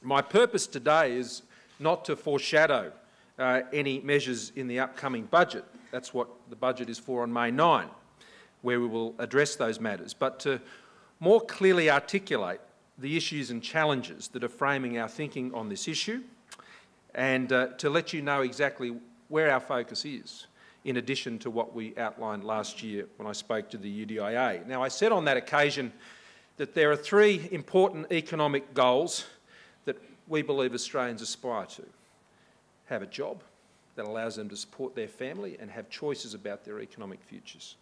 My purpose today is not to foreshadow any measures in the upcoming budget. That's what the budget is for on May 9, where we will address those matters, but to more clearly articulate the issues and challenges that are framing our thinking on this issue, and to let you know exactly where our focus is, in addition to what we outlined last year when I spoke to the UDIA. Now, I said on that occasion that there are three important economic goals that we believe Australians aspire to: have a job that allows them to support their family and have choices about their economic futures,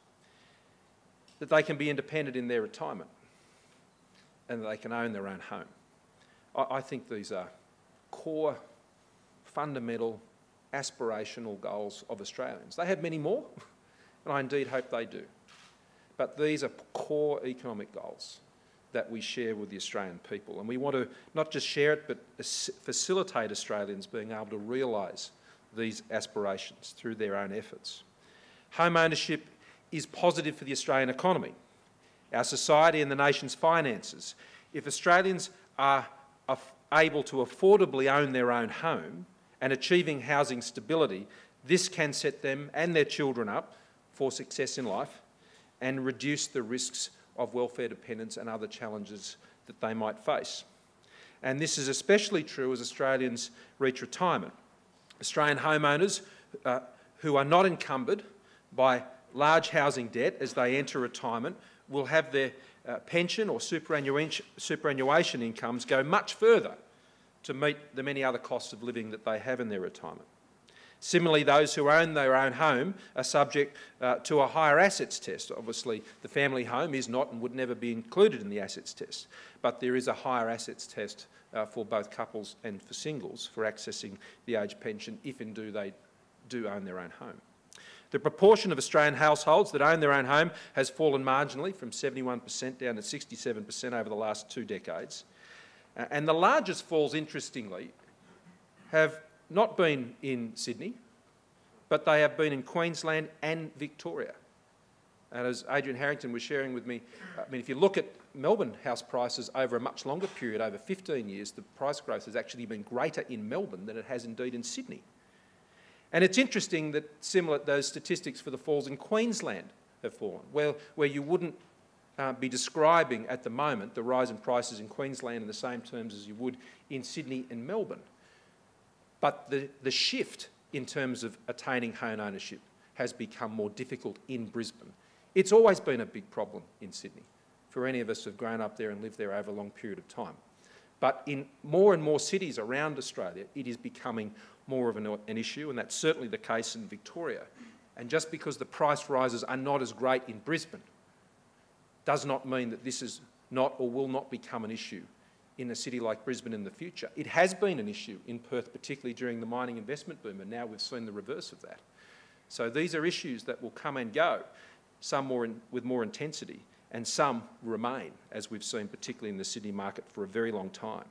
that they can be independent in their retirement, and that they can own their own home. I think these are core, fundamental, aspirational goals of Australians. They have many more, and I indeed hope they do. But these are core economic goals that we share with the Australian people, and we want to not just share it, but facilitate Australians being able to realise these aspirations through their own efforts. Home ownership is positive for the Australian economy, our society and the nation's finances. If Australians are able to affordably own their own home and achieving housing stability, this can set them and their children up for success in life and reduce the risks of welfare dependence and other challenges that they might face. And this is especially true as Australians reach retirement. Australian homeowners who are not encumbered by large housing debt as they enter retirement will have their pension or superannuation incomes go much further to meet the many other costs of living that they have in their retirement. Similarly, those who own their own home are subject to a higher assets test. Obviously, the family home is not and would never be included in the assets test, but there is a higher assets test for both couples and for singles for accessing the age pension if indeed they do own their own home. The proportion of Australian households that own their own home has fallen marginally from 71% down to 67% over the last 2 decades. And the largest falls, interestingly, have not been in Sydney, but they have been in Queensland and Victoria. And as Adrian Harrington was sharing with me, I mean, if you look at Melbourne house prices over a much longer period, over 15 years, the price growth has actually been greater in Melbourne than it has indeed in Sydney. And it's interesting that those statistics for the falls in Queensland have fallen, where you wouldn't be describing at the moment the rise in prices in Queensland in the same terms as you would in Sydney and Melbourne. But the shift in terms of attaining home ownership has become more difficult in Brisbane. It's always been a big problem in Sydney for any of us who have grown up there and lived there over a long period of time. But in more and more cities around Australia, it is becoming more of an issue, and that's certainly the case in Victoria. And just because the price rises are not as great in Brisbane does not mean that this is not or will not become an issue in a city like Brisbane in the future. It has been an issue in Perth, particularly during the mining investment boom, and now we've seen the reverse of that. So these are issues that will come and go, some with more intensity, and some remain, as we've seen particularly in the Sydney market for a very long time.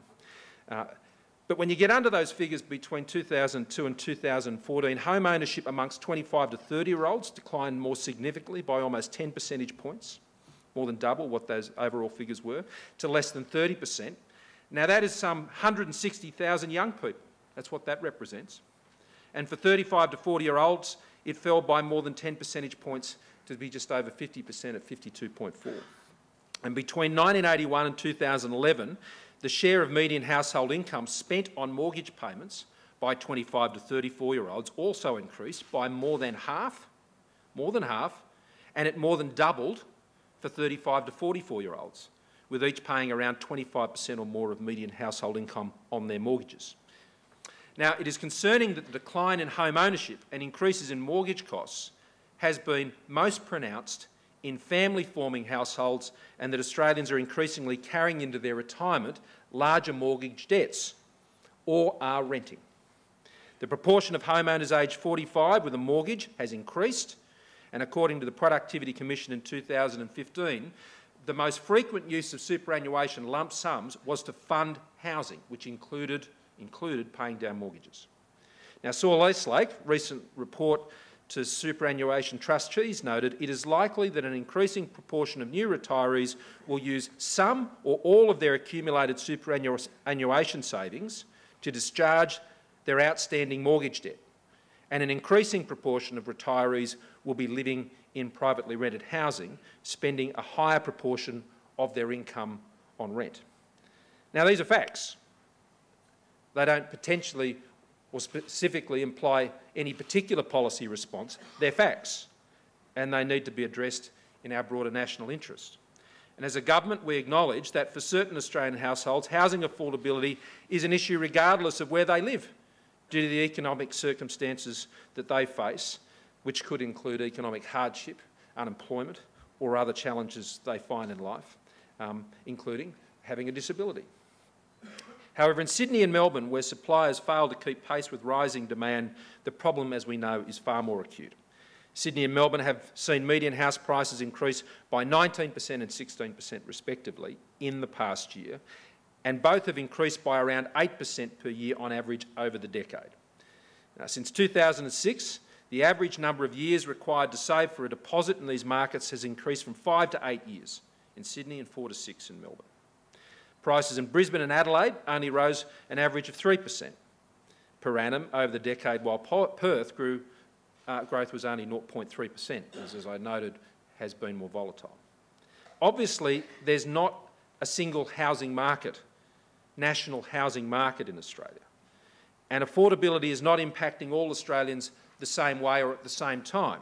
But when you get under those figures between 2002 and 2014, home ownership amongst 25 to 30-year-olds declined more significantly by almost 10 percentage points, more than double what those overall figures were, to less than 30%. Now that is some 160,000 young people. That's what that represents. And for 35 to 40-year-olds, it fell by more than 10 percentage points to be just over 50% at 52.4. And between 1981 and 2011, the share of median household income spent on mortgage payments by 25 to 34-year-olds also increased by more than half, and it more than doubled for 35 to 44-year-olds, with each paying around 25% or more of median household income on their mortgages. Now, it is concerning that the decline in home ownership and increases in mortgage costs has been most pronounced in family-forming households, and that Australians are increasingly carrying into their retirement larger mortgage debts or are renting. The proportion of homeowners aged 45 with a mortgage has increased, and according to the Productivity Commission in 2015, the most frequent use of superannuation lump sums was to fund housing, which included paying down mortgages. Now, Saul Eastlake, recent report to superannuation trustees noted, it is likely that an increasing proportion of new retirees will use some or all of their accumulated superannuation savings to discharge their outstanding mortgage debt, and an increasing proportion of retirees will be living in privately rented housing, spending a higher proportion of their income on rent. Now, these are facts. They don't potentially or specifically imply any particular policy response. They're facts, and they need to be addressed in our broader national interest. And as a government, we acknowledge that for certain Australian households, housing affordability is an issue regardless of where they live, due to the economic circumstances that they face, which could include economic hardship, unemployment, or other challenges they find in life, including having a disability. However, in Sydney and Melbourne, where suppliers fail to keep pace with rising demand, the problem, as we know, is far more acute. Sydney and Melbourne have seen median house prices increase by 19% and 16% respectively in the past year, and both have increased by around 8% per year on average over the decade. Now, since 2006, the average number of years required to save for a deposit in these markets has increased from 5 to 8 years in Sydney and 4 to 6 in Melbourne. Prices in Brisbane and Adelaide only rose an average of 3% per annum over the decade, while Perth growth was only 0.3%, as I noted, has been more volatile. Obviously, there's not a single housing market, national housing market in Australia, and affordability is not impacting all Australians the same way or at the same time.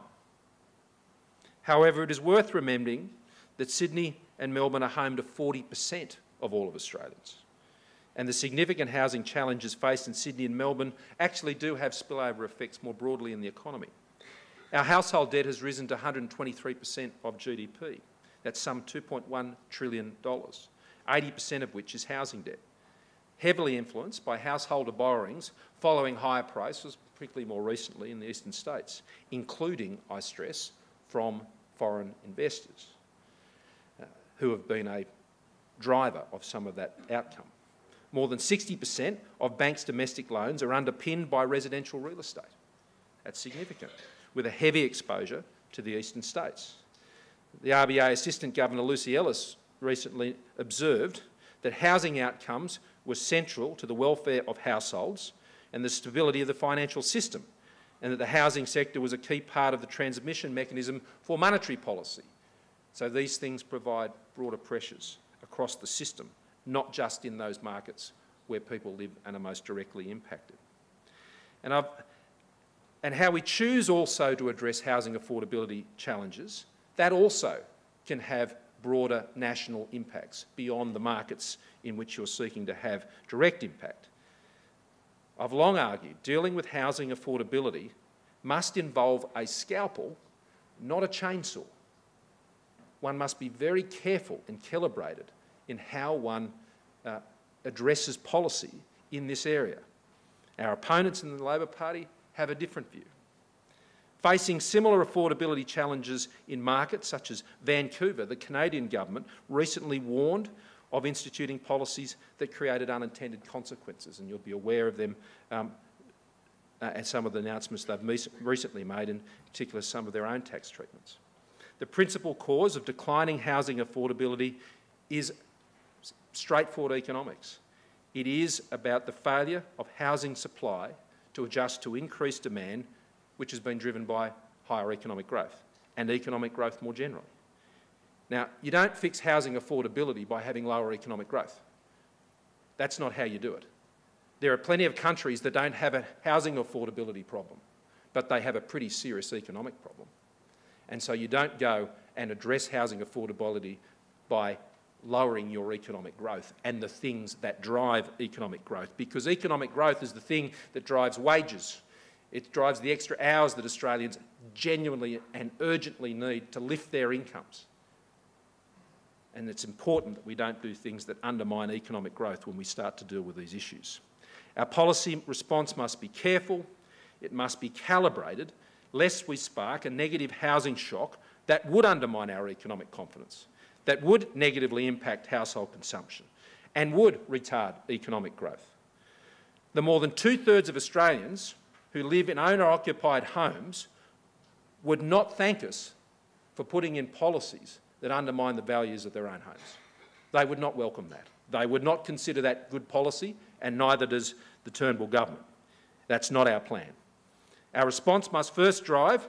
However, it is worth remembering that Sydney and Melbourne are home to 40% of all of Australians. And the significant housing challenges faced in Sydney and Melbourne actually do have spillover effects more broadly in the economy. Our household debt has risen to 123% of GDP. That's some $2.1 trillion, 80% of which is housing debt, heavily influenced by householder borrowings following higher prices, particularly more recently in the eastern states, including, I stress, from foreign investors who have been a driver of some of that outcome. More than 60% of banks' domestic loans are underpinned by residential real estate. That's significant, with a heavy exposure to the eastern states. The RBA Assistant Governor Lucy Ellis recently observed that housing outcomes were central to the welfare of households and the stability of the financial system, and that the housing sector was a key part of the transmission mechanism for monetary policy. So these things provide broader pressures across the system, not just in those markets where people live and are most directly impacted. And how we choose also to address housing affordability challenges, that also can have broader national impacts beyond the markets in which you're seeking to have direct impact. I've long argued dealing with housing affordability must involve a scalpel, not a chainsaw. One must be very careful and calibrated in how one addresses policy in this area. Our opponents in the Labor Party have a different view. Facing similar affordability challenges in markets such as Vancouver, the Canadian government recently warned of instituting policies that created unintended consequences, and you'll be aware of them and some of the announcements they've recently made, in particular some of their own tax treatments. The principal cause of declining housing affordability is straightforward economics. It is about the failure of housing supply to adjust to increased demand, which has been driven by higher economic growth and economic growth more generally. Now, you don't fix housing affordability by having lower economic growth. That's not how you do it. There are plenty of countries that don't have a housing affordability problem, but they have a pretty serious economic problem. And so you don't go and address housing affordability by lowering your economic growth and the things that drive economic growth, because economic growth is the thing that drives wages. It drives the extra hours that Australians genuinely and urgently need to lift their incomes. And it's important that we don't do things that undermine economic growth when we start to deal with these issues. Our policy response must be careful, it must be calibrated, lest we spark a negative housing shock that would undermine our economic confidence, that would negatively impact household consumption and would retard economic growth. The more than 2/3 of Australians who live in owner-occupied homes would not thank us for putting in policies that undermine the values of their own homes. They would not welcome that. They would not consider that good policy, and neither does the Turnbull government. That's not our plan. Our response must first strive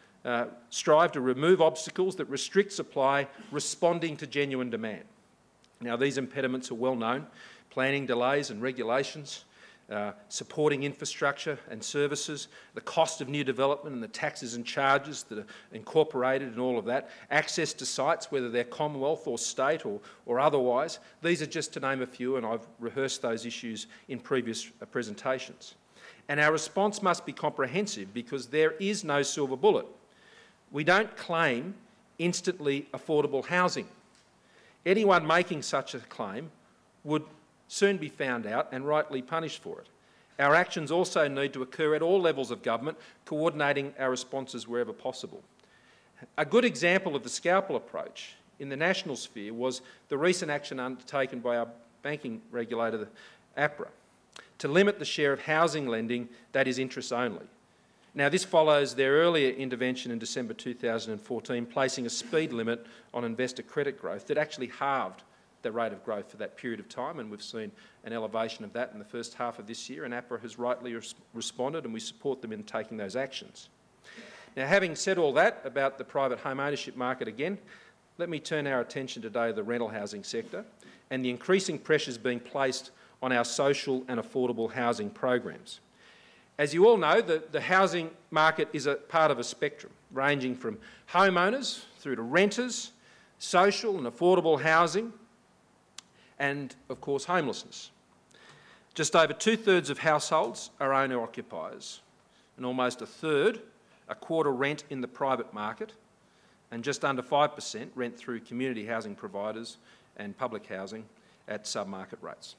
to remove obstacles that restrict supply, responding to genuine demand. Now, these impediments are well known: planning delays and regulations, supporting infrastructure and services, the cost of new development and the taxes and charges that are incorporated in all of that, access to sites, whether they're Commonwealth or state or otherwise. These are just to name a few, and I've rehearsed those issues in previous presentations. And our response must be comprehensive, because there is no silver bullet. We don't claim instantly affordable housing. Anyone making such a claim would soon be found out and rightly punished for it. Our actions also need to occur at all levels of government, coordinating our responses wherever possible. A good example of the scalpel approach in the national sphere was the recent action undertaken by our banking regulator, the APRA, to limit the share of housing lending that is interest only. Now, this follows their earlier intervention in December 2014, placing a speed limit on investor credit growth that actually halved the rate of growth for that period of time, and we've seen an elevation of that in the first half of this year, and APRA has rightly responded, and we support them in taking those actions. Now, having said all that about the private home ownership market again, let me turn our attention today to the rental housing sector and the increasing pressures being placed on our social and affordable housing programs. As you all know, the housing market is a part of a spectrum, ranging from homeowners through to renters, social and affordable housing, and, of course, homelessness. Just over 2/3 of households are owner-occupiers, and almost a quarter rent in the private market, and just under 5% rent through community housing providers and public housing at sub-market rates.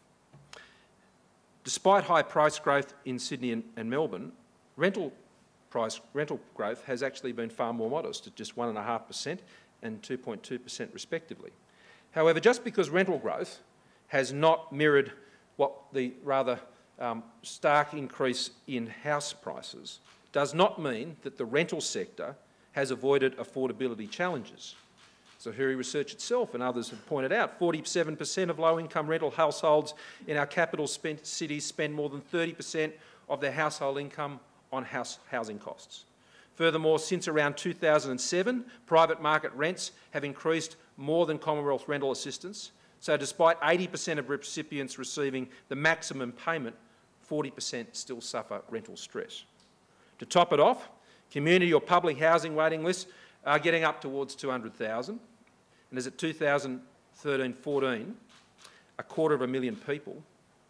Despite high price growth in Sydney and Melbourne, rental growth has actually been far more modest, at just 1.5% and 2.2% respectively. However, just because rental growth has not mirrored what the rather stark increase in house prices does not mean that the rental sector has avoided affordability challenges. So Zahuri Research itself and others have pointed out 47% of low-income rental households in our capital cities spend more than 30% of their household income on housing costs. Furthermore, since around 2007, private market rents have increased more than Commonwealth rental assistance. So despite 80% of recipients receiving the maximum payment, 40% still suffer rental stress. To top it off, community or public housing waiting lists are getting up towards 200,000. And as at 2013-14, a quarter of a million people,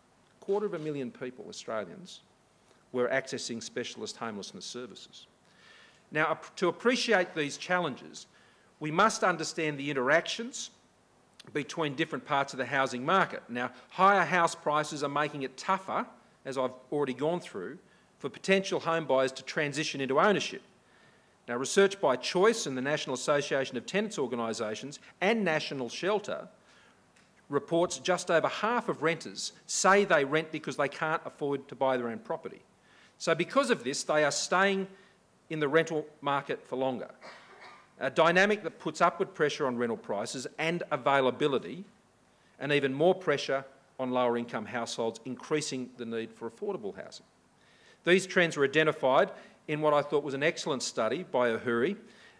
Australians, were accessing specialist homelessness services. Now, to appreciate these challenges, we must understand the interactions between different parts of the housing market. Now, higher house prices are making it tougher, as I've already gone through, for potential home buyers to transition into ownership. Now, research by Choice and the National Association of Tenants Organisations and National Shelter reports just over half of renters say they rent because they can't afford to buy their own property. So because of this, they are staying in the rental market for longer, a dynamic that puts upward pressure on rental prices and availability, and even more pressure on lower income households, increasing the need for affordable housing. These trends were identified in what I thought was an excellent study by Zahuri,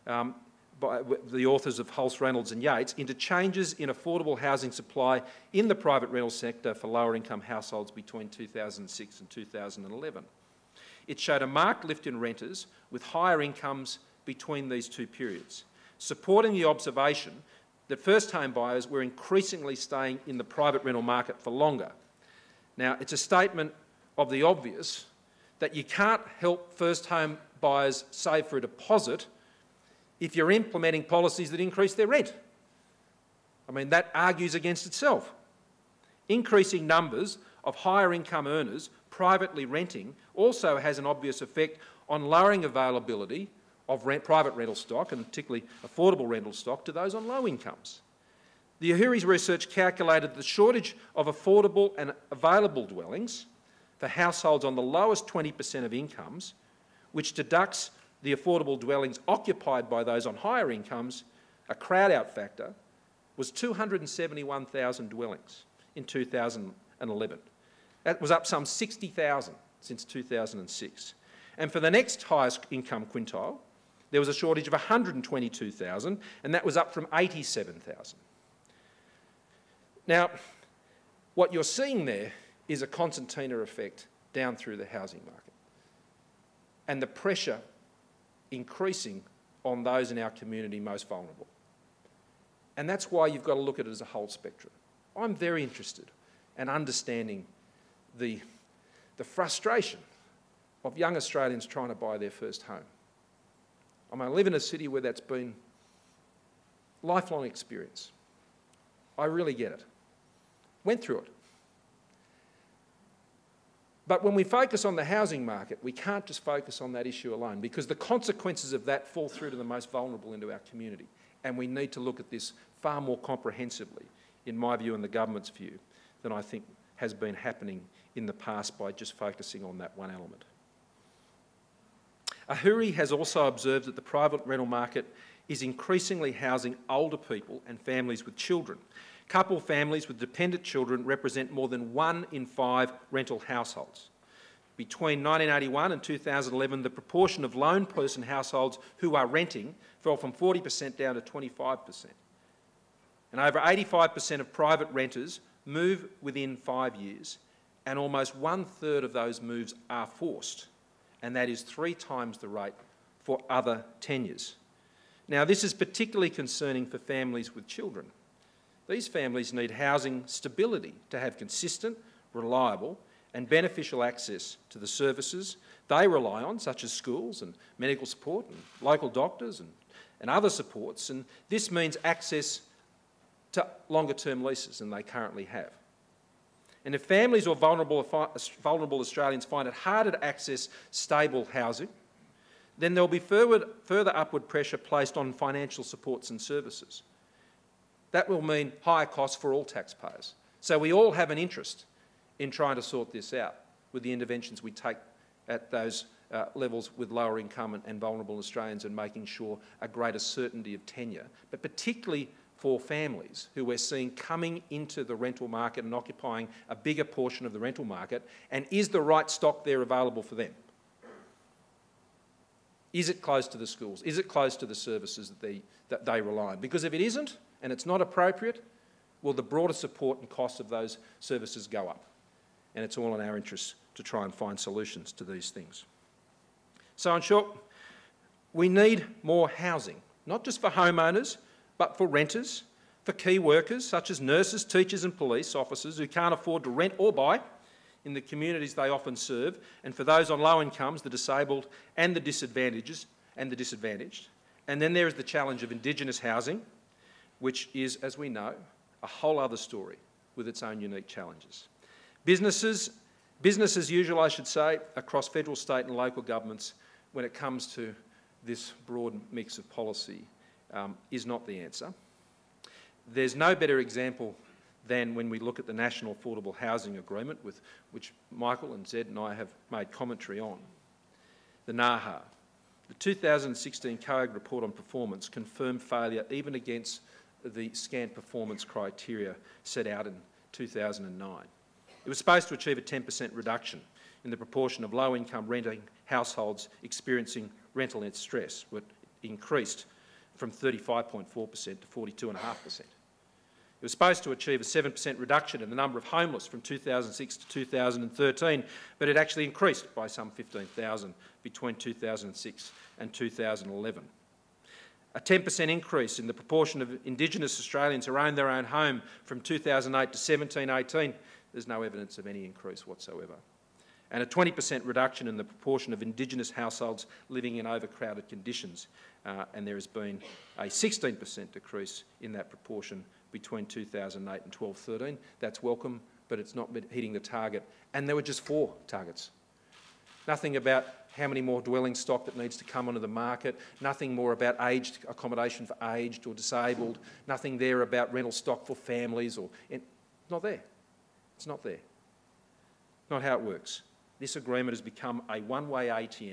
by the authors of Hulse, Reynolds and Yates, into changes in affordable housing supply in the private rental sector for lower income households between 2006 and 2011. It showed a marked lift in renters with higher incomes between these two periods, supporting the observation that first home buyers were increasingly staying in the private rental market for longer. Now, it's a statement of the obvious that you can't help first home buyers save for a deposit if you're implementing policies that increase their rent. I mean, that argues against itself. Increasing numbers of higher income earners privately renting also has an obvious effect on lowering availability of private rental stock, and particularly affordable rental stock, to those on low incomes. The Zahuri's research calculated the shortage of affordable and available dwellings for households on the lowest 20% of incomes, which deducts the affordable dwellings occupied by those on higher incomes, a crowd-out factor, was 271,000 dwellings in 2011. That was up some 60,000 since 2006. And for the next highest income quintile, there was a shortage of 122,000, and that was up from 87,000. Now, what you're seeing there is a concertina effect down through the housing market, and the pressure increasing on those in our community most vulnerable. And that's why you've got to look at it as a whole spectrum. I'm very interested in understanding the frustration of young Australians trying to buy their first home. I mean, I live in a city where that's been a lifelong experience. I really get it. Went through it. But when we focus on the housing market, we can't just focus on that issue alone, because the consequences of that fall through to the most vulnerable into our community. And we need to look at this far more comprehensively, in my view and the government's view, than I think has been happening in the past by just focusing on that one element. Ahuri has also observed that the private rental market is increasingly housing older people and families with children. Couple families with dependent children represent more than 1 in 5 rental households. Between 1981 and 2011, the proportion of lone person households who are renting fell from 40% down to 25%. And over 85% of private renters move within 5 years, and almost 1/3 of those moves are forced, and that is 3 times the rate for other tenures. Now, this is particularly concerning for families with children. These families need housing stability to have consistent, reliable and beneficial access to the services they rely on, such as schools and medical support and local doctors and other supports, and this means access to longer-term leases than they currently have. And if families or vulnerable Australians find it harder to access stable housing, then there will be further upward pressure placed on financial supports and services. That will mean higher costs for all taxpayers. So we all have an interest in trying to sort this out with the interventions we take at those levels with lower income and vulnerable Australians, and making sure a greater certainty of tenure, but particularly for families who we're seeing coming into the rental market and occupying a bigger portion of the rental market. And is the right stock there available for them? Is it close to the schools? Is it close to the services that they rely on? Because if it isn't, and it's not appropriate, well, the broader support and costs of those services go up. And it's all in our interests to try and find solutions to these things. So in short, we need more housing, not just for homeowners, but for renters, for key workers such as nurses, teachers and police officers who can't afford to rent or buy in the communities they often serve, and for those on low incomes, the disabled and the disadvantaged. And then there is the challenge of Indigenous housing, which is, as we know, a whole other story with its own unique challenges. Business as usual, I should say, across federal, state and local governments when it comes to this broad mix of policy is not the answer. There's no better example than when we look at the National Affordable Housing Agreement, which Michael and Zed and I have made commentary on. The NAHA. The 2016 COAG report on performance confirmed failure even against the scant performance criteria set out in 2009. It was supposed to achieve a 10% reduction in the proportion of low-income renting households experiencing rental net stress, which increased from 35.4% to 42.5%. It was supposed to achieve a 7% reduction in the number of homeless from 2006 to 2013, but it actually increased by some 15,000 between 2006 and 2011. A 10% increase in the proportion of Indigenous Australians who own their own home from 2008 to 17-18, there's no evidence of any increase whatsoever. And a 20% reduction in the proportion of Indigenous households living in overcrowded conditions, and there has been a 16% decrease in that proportion between 2008 and 12-13. That's welcome, but it's not hitting the target. And there were just 4 targets. Nothing about how many more dwelling stock that needs to come onto the market, nothing more about aged accommodation for aged or disabled, nothing there about rental stock for families, not there. It's not there. Not how it works. This agreement has become a one-way ATM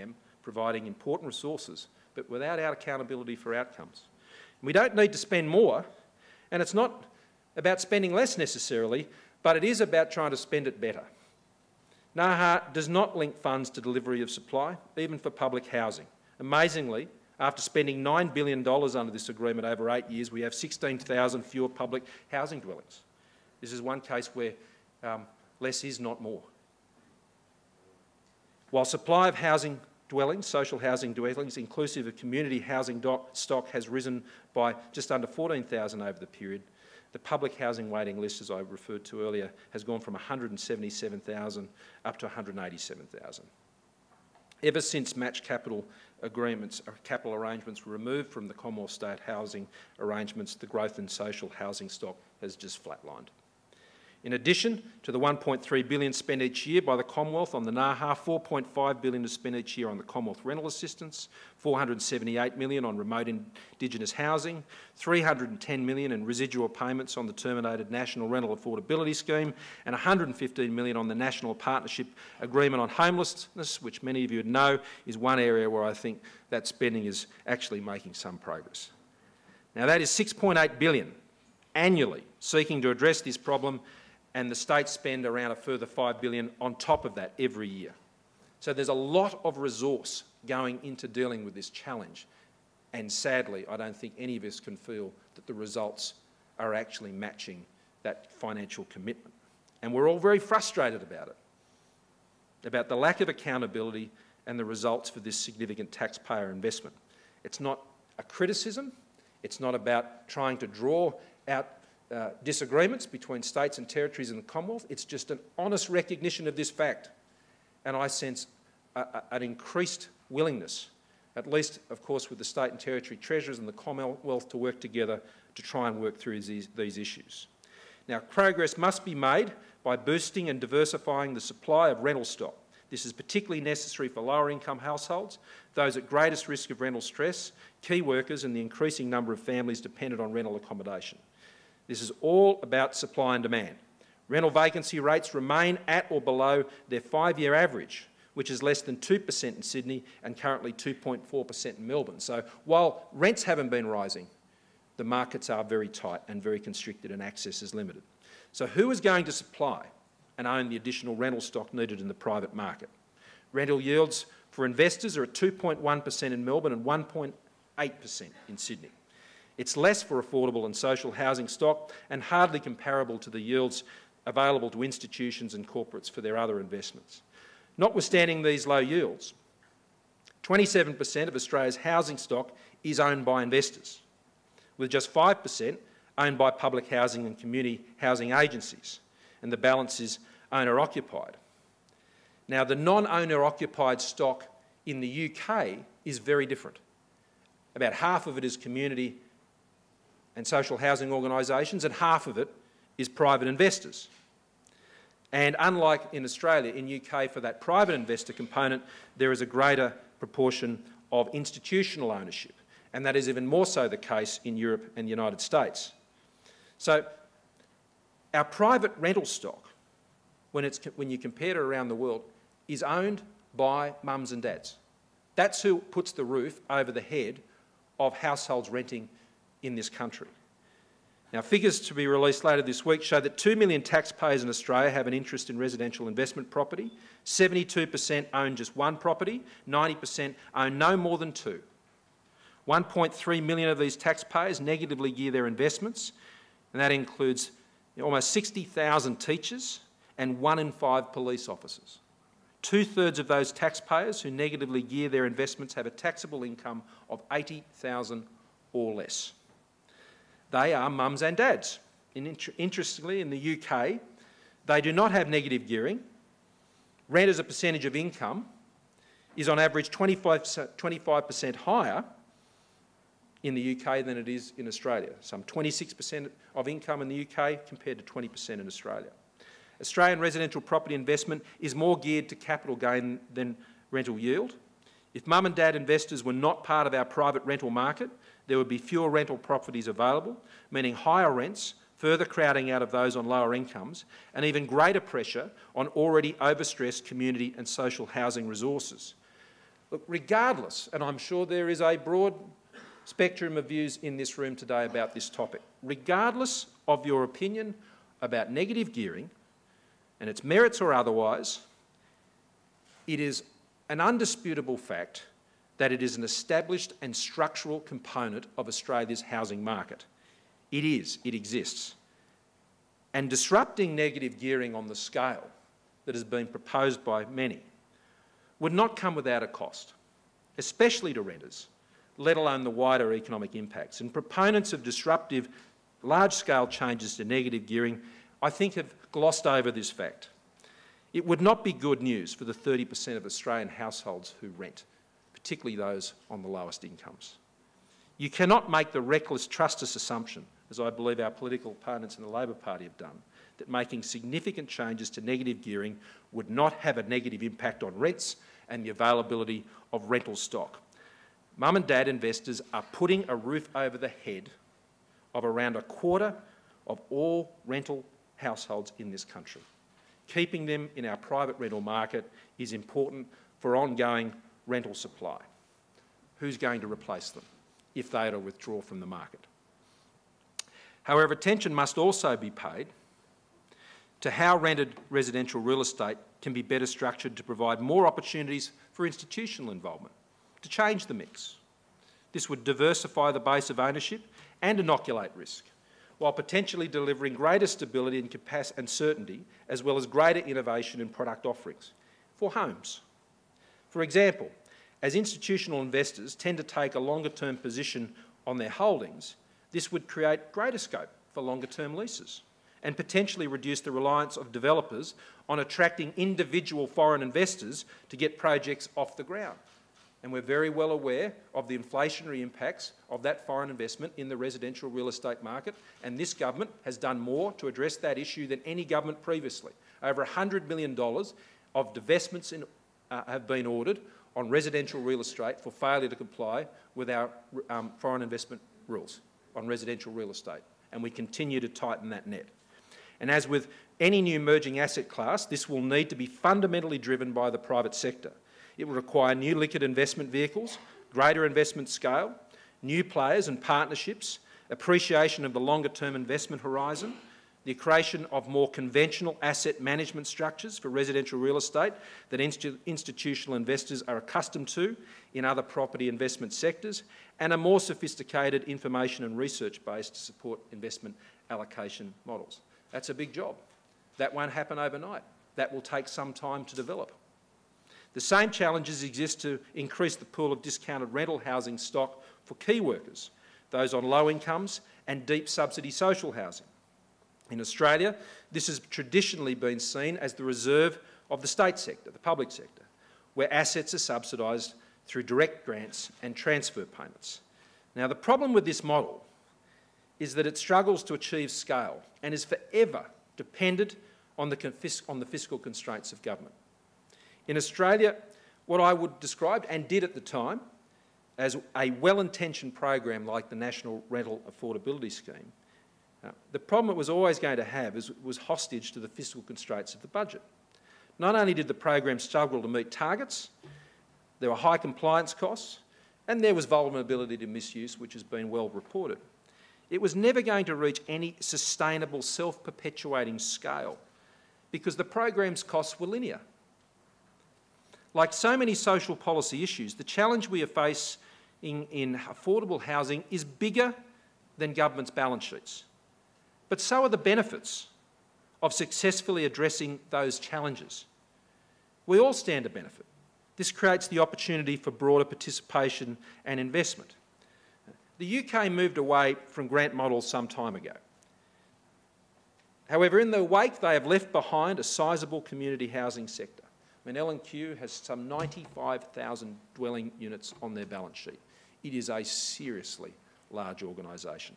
providing important resources, but without our accountability for outcomes. And we don't need to spend more, and it's not about spending less necessarily, but it is about trying to spend it better. NAHA does not link funds to delivery of supply, even for public housing. Amazingly, after spending $9 billion under this agreement over 8 years, we have 16,000 fewer public housing dwellings. This is one case where less is not more. While supply of housing dwellings, social housing dwellings, inclusive of community housing stock, has risen by just under 14,000 over the period, the public housing waiting list, as I referred to earlier, has gone from 177,000 up to 187,000. Ever since matched capital agreements, capital arrangements were removed from the Commonwealth state housing arrangements, the growth in social housing stock has just flatlined. In addition to the $1.3 billion spent each year by the Commonwealth on the NAHA, $4.5 billion is spent each year on the Commonwealth rental assistance, $478 million on remote Indigenous housing, $310 million in residual payments on the terminated National Rental Affordability Scheme, and $115 million on the National Partnership Agreement on Homelessness, which many of you would know is one area where I think that spending is actually making some progress. Now, that is $6.8 billion annually seeking to address this problem, and the states spend around a further $5 billion on top of that every year. So there's a lot of resource going into dealing with this challenge, and sadly, I don't think any of us can feel that the results are actually matching that financial commitment. And we're all very frustrated about the lack of accountability and the results for this significant taxpayer investment. It's not a criticism, it's not about trying to draw out disagreements between states and territories in the Commonwealth. It's just an honest recognition of this fact. And I sense an increased willingness, at least, of course, with the state and territory treasurers and the Commonwealth, to work together to try and work through these issues. Now, progress must be made by boosting and diversifying the supply of rental stock. This is particularly necessary for lower income households, those at greatest risk of rental stress, key workers and the increasing number of families dependent on rental accommodation. This is all about supply and demand. Rental vacancy rates remain at or below their 5-year average, which is less than 2% in Sydney and currently 2.4% in Melbourne. So while rents haven't been rising, the markets are very tight and very constricted and access is limited. So who is going to supply and own the additional rental stock needed in the private market? Rental yields for investors are at 2.1% in Melbourne and 1.8% in Sydney. It's less for affordable and social housing stock and hardly comparable to the yields available to institutions and corporates for their other investments. Notwithstanding these low yields, 27% of Australia's housing stock is owned by investors, with just 5% owned by public housing and community housing agencies, and the balance is owner-occupied. Now, the non-owner-occupied stock in the UK is very different. About half of it is community and social housing organisations, and half of it is private investors. And unlike in Australia, in UK, for that private investor component, there is a greater proportion of institutional ownership, and that is even more so the case in Europe and the United States. So our private rental stock, when you compare it around the world, is owned by mums and dads. That's who puts the roof over the head of households renting in this country. Now, figures to be released later this week show that 2 million taxpayers in Australia have an interest in residential investment property. 72% own just one property, 90% own no more than two. 1.3 million of these taxpayers negatively gear their investments, and that includes almost 60,000 teachers and 1 in 5 police officers. 2/3 of those taxpayers who negatively gear their investments have a taxable income of $80,000 or less. They are mums and dads. Interestingly, in the UK, they do not have negative gearing. Rent as a percentage of income is on average 25% higher in the UK than it is in Australia. Some 26% of income in the UK compared to 20% in Australia. Australian residential property investment is more geared to capital gain than rental yield. If mum and dad investors were not part of our private rental market, there would be fewer rental properties available, meaning higher rents, further crowding out of those on lower incomes, and even greater pressure on already overstressed community and social housing resources. Look, regardless, and I'm sure there is a broad spectrum of views in this room today about this topic, regardless of your opinion about negative gearing and its merits or otherwise, it is an undisputable fact that it is an established and structural component of Australia's housing market. It exists. And disrupting negative gearing on the scale that has been proposed by many would not come without a cost, especially to renters, let alone the wider economic impacts. And proponents of disruptive, large-scale changes to negative gearing, I think, have glossed over this fact. It would not be good news for the 30% of Australian households who rent, particularly those on the lowest incomes. You cannot make the reckless trustless assumption, as I believe our political opponents in the Labor Party have done, that making significant changes to negative gearing would not have a negative impact on rents and the availability of rental stock. Mum and dad investors are putting a roof over the head of around a quarter of all rental households in this country. Keeping them in our private rental market is important for ongoing rental supply. Who's going to replace them if they are to withdraw from the market? However, attention must also be paid to how rented residential real estate can be better structured to provide more opportunities for institutional involvement, to change the mix. This would diversify the base of ownership and inoculate risk, while potentially delivering greater stability and capacity and certainty, as well as greater innovation in product offerings for homes. For example, as institutional investors tend to take a longer-term position on their holdings, this would create greater scope for longer-term leases and potentially reduce the reliance of developers on attracting individual foreign investors to get projects off the ground. And we're very well aware of the inflationary impacts of that foreign investment in the residential real estate market, and this government has done more to address that issue than any government previously. Over $100 million of divestments have been ordered on residential real estate for failure to comply with our foreign investment rules on residential real estate, and we continue to tighten that net. And as with any new emerging asset class, this will need to be fundamentally driven by the private sector. It will require new liquid investment vehicles, greater investment scale, new players and partnerships, appreciation of the longer-term investment horizon, the creation of more conventional asset management structures for residential real estate that institutional investors are accustomed to in other property investment sectors, and a more sophisticated information and research base to support investment allocation models. That's a big job. That won't happen overnight. That will take some time to develop. The same challenges exist to increase the pool of discounted rental housing stock for key workers, those on low incomes and deep subsidy social housing. In Australia, this has traditionally been seen as the reserve of the state sector, the public sector, where assets are subsidised through direct grants and transfer payments. Now, the problem with this model is that it struggles to achieve scale and is forever dependent on the fiscal constraints of government. In Australia, what I would describe, and did at the time, as a well-intentioned program like the National Rental Affordability Scheme, the problem it was always going to have was hostage to the fiscal constraints of the budget. Not only did the program struggle to meet targets, there were high compliance costs, and there was vulnerability to misuse, which has been well reported. It was never going to reach any sustainable, self-perpetuating scale because the program's costs were linear. Like so many social policy issues, the challenge we face in affordable housing is bigger than government's balance sheets. But so are the benefits of successfully addressing those challenges. We all stand to benefit. This creates the opportunity for broader participation and investment. The UK moved away from grant models some time ago. However, in their wake, they have left behind a sizable community housing sector. I mean, L&Q has some 95,000 dwelling units on their balance sheet. It is a seriously large organisation.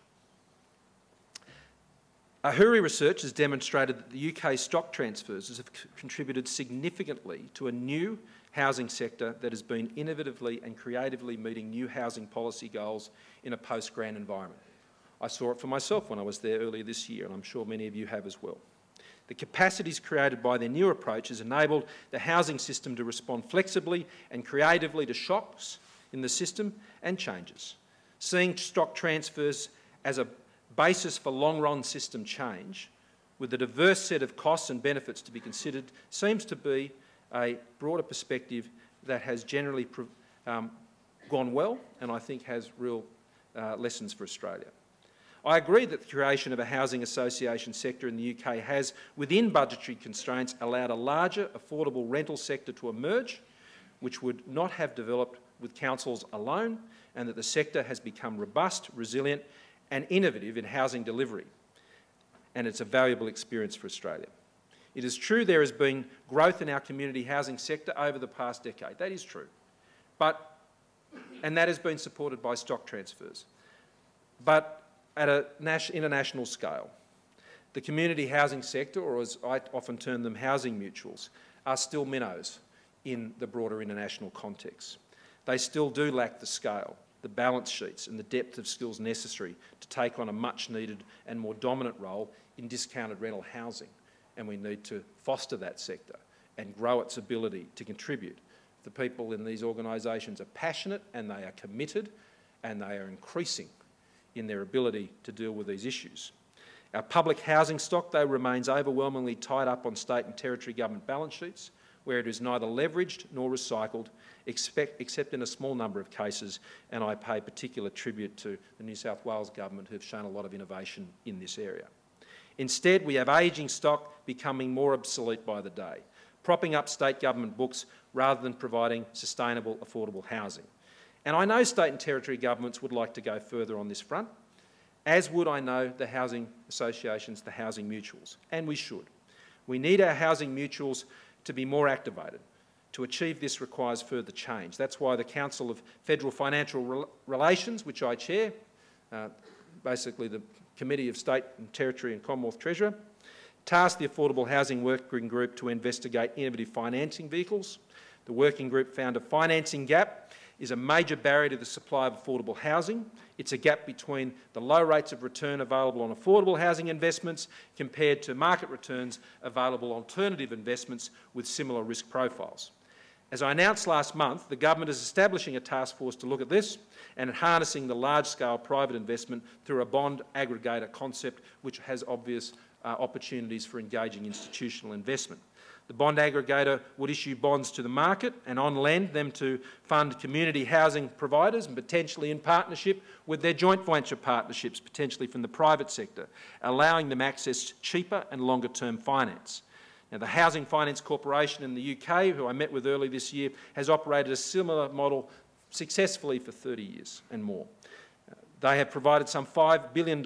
Ahuri research has demonstrated that the UK stock transfers have contributed significantly to a new housing sector that has been innovatively and creatively meeting new housing policy goals in a post-grant environment. I saw it for myself when I was there earlier this year, and I'm sure many of you have as well. The capacities created by their new approach has enabled the housing system to respond flexibly and creatively to shocks in the system and changes. Seeing stock transfers as a basis for long-run system change, with a diverse set of costs and benefits to be considered, seems to be a broader perspective that has generally gone well, and I think has real lessons for Australia. I agree that the creation of a housing association sector in the UK has, within budgetary constraints, allowed a larger affordable rental sector to emerge, which would not have developed with councils alone, and that the sector has become robust, resilient and innovative in housing delivery, and it's a valuable experience for Australia. It is true there has been growth in our community housing sector over the past decade. That is true. And that has been supported by stock transfers. But at an international scale, the community housing sector, or as I often term them, housing mutuals, are still minnows in the broader international context. They still do lack the scale, the balance sheets and the depth of skills necessary to take on a much needed and more dominant role in discounted rental housing, and we need to foster that sector and grow its ability to contribute. The people in these organisations are passionate and they are committed and they are increasing in their ability to deal with these issues. Our public housing stock, though, remains overwhelmingly tied up on state and territory government balance sheets, where it is neither leveraged nor recycled, except in a small number of cases, and I pay particular tribute to the New South Wales Government, who have shown a lot of innovation in this area. Instead, we have ageing stock becoming more obsolete by the day, propping up state government books rather than providing sustainable, affordable housing. And I know state and territory governments would like to go further on this front, as would I know the housing associations, the housing mutuals, and we should. We need our housing mutuals to be more activated. To achieve this requires further change. That's why the Council of Federal Financial Relations, which I chair, basically the Committee of State and Territory and Commonwealth Treasurer, tasked the Affordable Housing Working Group to investigate innovative financing vehicles. The working group found a financing gap is a major barrier to the supply of affordable housing. It's a gap between the low rates of return available on affordable housing investments compared to market returns available on alternative investments with similar risk profiles. As I announced last month, the government is establishing a task force to look at this and harnessing the large-scale private investment through a bond aggregator concept which has obvious opportunities for engaging institutional investment. The bond aggregator would issue bonds to the market and on-lend them to fund community housing providers and potentially in partnership with their joint venture partnerships, potentially from the private sector, allowing them access to cheaper and longer-term finance. Now, the Housing Finance Corporation in the UK, who I met with early this year, has operated a similar model successfully for 30 years and more. They have provided some $5 billion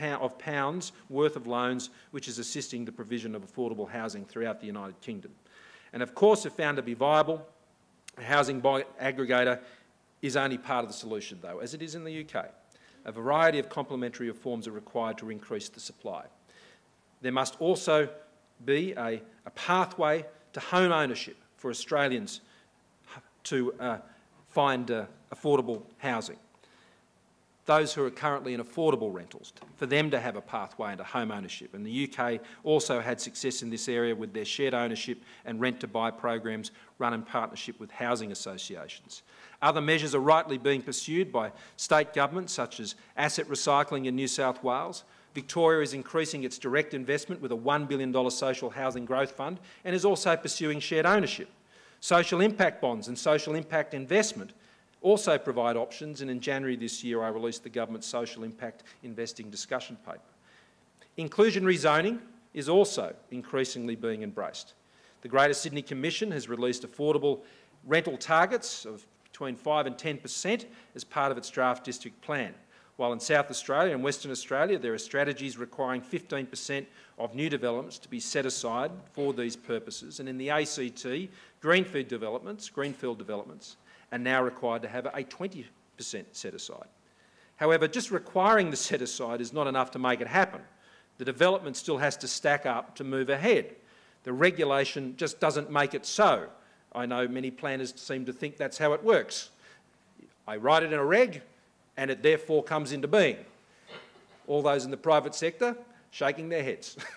worth of loans, which is assisting the provision of affordable housing throughout the United Kingdom. And of course, if found to be viable, a housing aggregator is only part of the solution, though, as it is in the UK. A variety of complementary reforms are required to increase the supply. There must also be a pathway to home ownership for Australians to find affordable housing. Those who are currently in affordable rentals, for them to have a pathway into home ownership. And the UK also had success in this area with their shared ownership and rent-to-buy programs run in partnership with housing associations. Other measures are rightly being pursued by state governments, such as asset recycling in New South Wales. Victoria is increasing its direct investment with a $1 billion social housing growth fund and is also pursuing shared ownership. Social impact bonds and social impact investment also provide options, and in January this year I released the government's social impact investing discussion paper. Inclusionary zoning is also increasingly being embraced. The Greater Sydney Commission has released affordable rental targets of between 5% and 10% as part of its draft district plan, while in South Australia and Western Australia there are strategies requiring 15% of new developments to be set aside for these purposes, and in the ACT, greenfield developments are now required to have a 20% set aside. However, just requiring the set aside is not enough to make it happen. The development still has to stack up to move ahead. The regulation just doesn't make it so. I know many planners seem to think that's how it works. I write it in a reg and it therefore comes into being. All those in the private sector shaking their heads.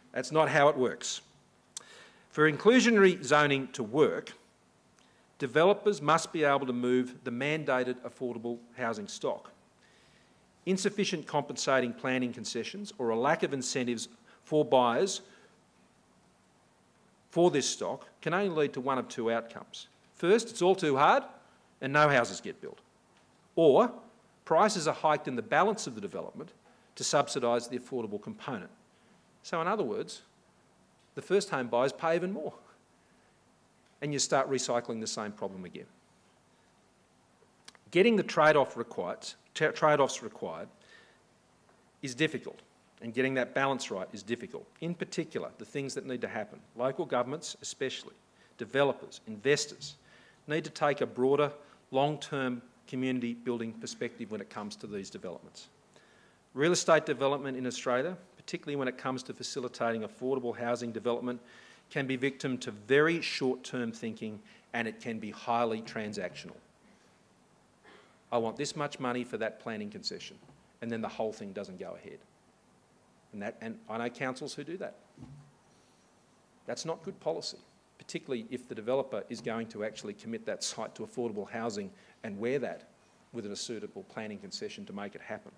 That's not how it works. For inclusionary zoning to work, developers must be able to move the mandated affordable housing stock. Insufficient compensating planning concessions or a lack of incentives for buyers for this stock can only lead to one of two outcomes. First, it's all too hard and no houses get built. Or prices are hiked in the balance of the development to subsidise the affordable component. So in other words, the first home buyers pay even more and you start recycling the same problem again. Getting the trade-offs required is difficult, and getting that balance right is difficult. In particular, the things that need to happen, local governments especially, developers, investors, need to take a broader, long-term community building perspective when it comes to these developments. Real estate development in Australia, particularly when it comes to facilitating affordable housing development, can be victim to very short-term thinking, and it can be highly transactional. I want this much money for that planning concession, and then the whole thing doesn't go ahead. And I know councils who do that. That's not good policy, particularly if the developer is going to actually commit that site to affordable housing and wear that with a suitable planning concession to make it happen.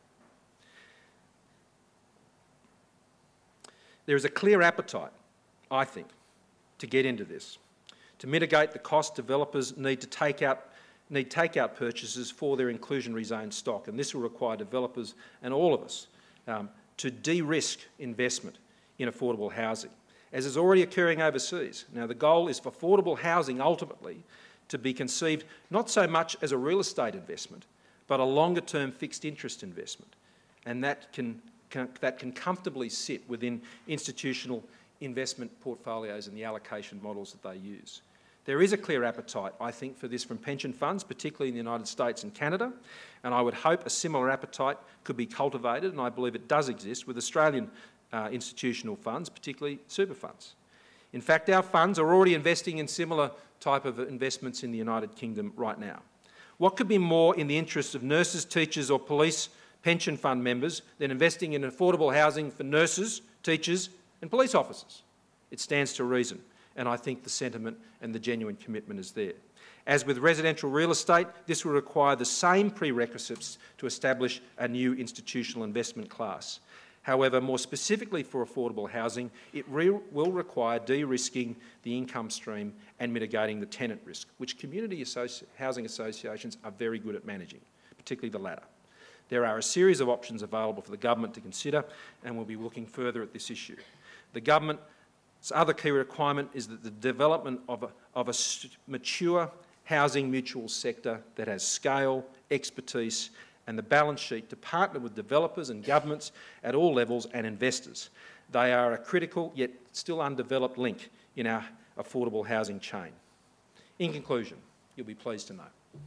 There is a clear appetite, I think, to get into this. To mitigate the cost, developers need takeout purchases for their inclusionary zone stock, and this will require developers and all of us to de-risk investment in affordable housing, as is already occurring overseas. Now, the goal is for affordable housing ultimately to be conceived not so much as a real estate investment, but a longer-term fixed interest investment, and that can comfortably sit within institutional investment portfolios and the allocation models that they use. There is a clear appetite, I think, for this from pension funds, particularly in the United States and Canada, and I would hope a similar appetite could be cultivated, and I believe it does exist with Australian institutional funds, particularly super funds. In fact, our funds are already investing in similar type of investments in the United Kingdom right now. What could be more in the interests of nurses, teachers or police pension fund members than investing in affordable housing for nurses, teachers and police officers? It stands to reason, and I think the sentiment and the genuine commitment is there. As with residential real estate, this will require the same prerequisites to establish a new institutional investment class. However, more specifically for affordable housing, it will require de-risking the income stream and mitigating the tenant risk, which community housing associations are very good at managing, particularly the latter. There are a series of options available for the government to consider, and we'll be looking further at this issue. The government's other key requirement is that the development of a mature housing mutual sector that has scale, expertise and the balance sheet to partner with developers and governments at all levels and investors. They are a critical yet still undeveloped link in our affordable housing chain. In conclusion, you'll be pleased to know,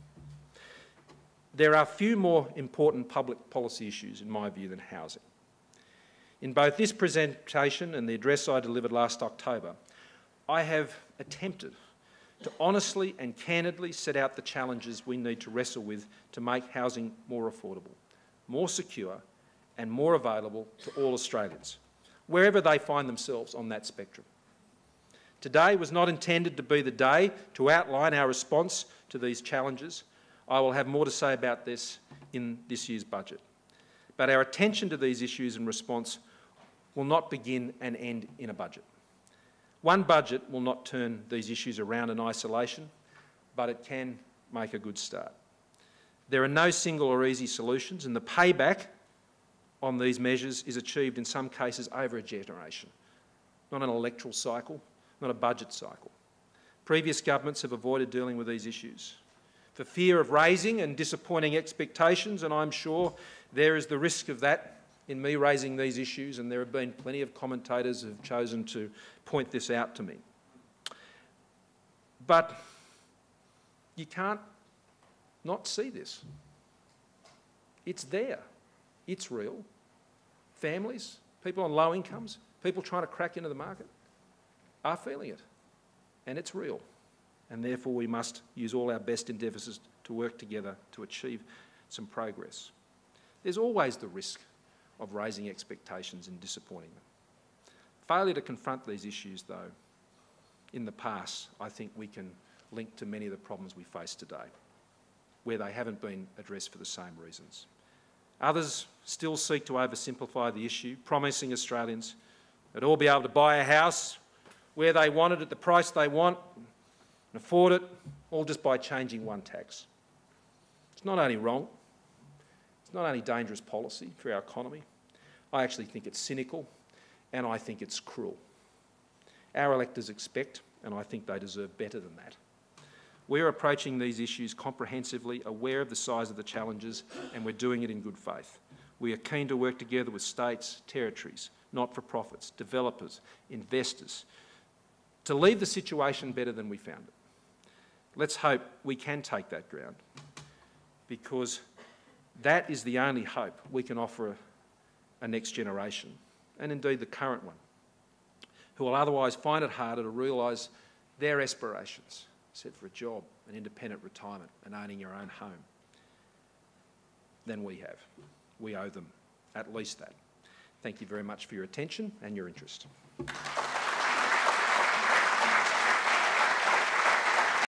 there are few more important public policy issues, in my view, than housing. In both this presentation and the address I delivered last October, I have attempted to honestly and candidly set out the challenges we need to wrestle with to make housing more affordable, more secure and more available to all Australians, wherever they find themselves on that spectrum. Today was not intended to be the day to outline our response to these challenges. I will have more to say about this in this year's budget. But our attention to these issues and response will not begin and end in a budget. One budget will not turn these issues around in isolation, but it can make a good start. There are no single or easy solutions, and the payback on these measures is achieved in some cases over a generation, not an electoral cycle, not a budget cycle. Previous governments have avoided dealing with these issues for fear of raising and disappointing expectations, and I'm sure there is the risk of that in me raising these issues, and there have been plenty of commentators who have chosen to point this out to me. But you can't not see this. It's there. It's real. Families, people on low incomes, people trying to crack into the market are feeling it, and it's real. And therefore we must use all our best endeavours to work together to achieve some progress. There's always the risk of raising expectations and disappointing them. Failure to confront these issues, though, in the past, I think we can link to many of the problems we face today, where they haven't been addressed for the same reasons. Others still seek to oversimplify the issue, promising Australians that all be able to buy a house where they want it at the price they want and afford it, all just by changing one tax. It's not only wrong, it's not only dangerous policy for our economy, I actually think it's cynical and I think it's cruel. Our electors expect, and I think they deserve better than that. We're approaching these issues comprehensively, aware of the size of the challenges, and we're doing it in good faith. We are keen to work together with states, territories, not-for-profits, developers, investors, to leave the situation better than we found it. Let's hope we can take that ground, because that is the only hope we can offer a next generation, and indeed the current one, who will otherwise find it harder to realise their aspirations, set for a job, an independent retirement and owning your own home, than we have. We owe them at least that. Thank you very much for your attention and your interest.